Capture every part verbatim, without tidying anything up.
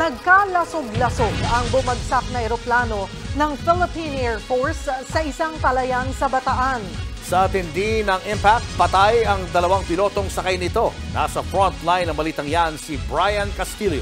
Nagkalasog-lasog ang bumagsak na eroplano ng Philippine Air Force sa isang palayan sa Bataan. Sa tindi ng impact, patay ang dalawang pilotong sakay nito. Nasa frontline ng balitang yan si Brian Castillo.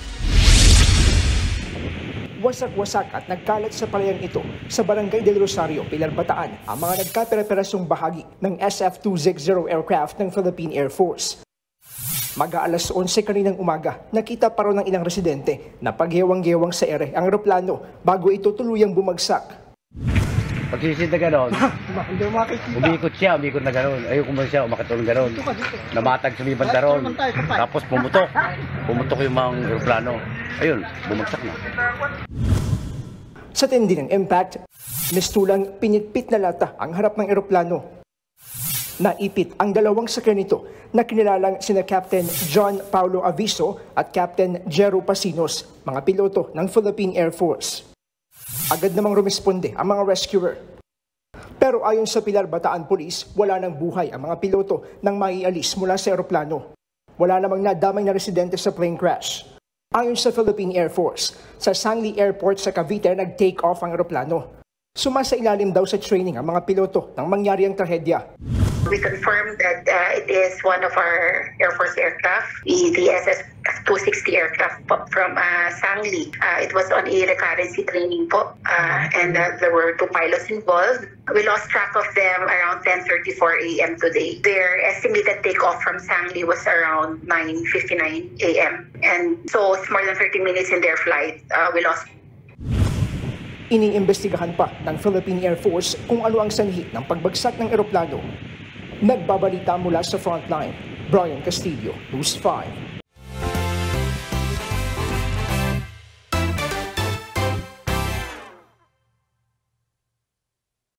Wasak-wasak at nagkalat sa palayang ito sa Barangay del Rosario, Pilar, Bataan ang mga nagkapera-perasong bahagi ng S F two sixty aircraft ng Philippine Air Force. Mag-aalas onse kaninang umaga, nakita pa raw ng ilang residente na paghewang-gewang sa ere ang eroplano bago ito tuluyang bumagsak. Pagsisid na gano'n, umikot siya, umikot na gano'n. Ayun kung siya, umakit na gano'n. Namatag sa may banda ron. Tapos pumutok. Pumutok yung mga eroplano. Ayun, bumagsak na. Sa tindi ng impact, mistulang pinitpit na lata ang harap ng eroplano. Naipit ang dalawang sakay nito na kinilalang sina Captain John Paulo Aviso at Captain Jero Pasinos, mga piloto ng Philippine Air Force. Agad namang rumisponde ang mga rescuer. Pero ayon sa Pilar Bataan Police, wala nang buhay ang mga piloto nang maialis mula sa eroplano. Wala namang nadamay na residente sa plane crash. Ayon sa Philippine Air Force, sa Sangli Airport sa Cavite nag-take off ang eroplano. Sumasailalim daw sa training ang mga piloto nang mangyari ang trahedya. We confirmed that uh, it is one of our Air Force aircraft, the, the S S two sixty aircraft from uh, Sangli. Uh, it was on a recurrency training po, uh, and uh, there were two pilots involved. We lost track of them around ten thirty-four a m today. Their estimated takeoff from Sangli was around nine fifty-nine a m And so it's more than thirty minutes in their flight. Uh, we lost. Iniimbestigahan pa ng Philippine Air Force kung ano ang sanhi ng pagbagsak ng eroplano. Nagbabalita mula sa frontline, Brian Castillo, News five.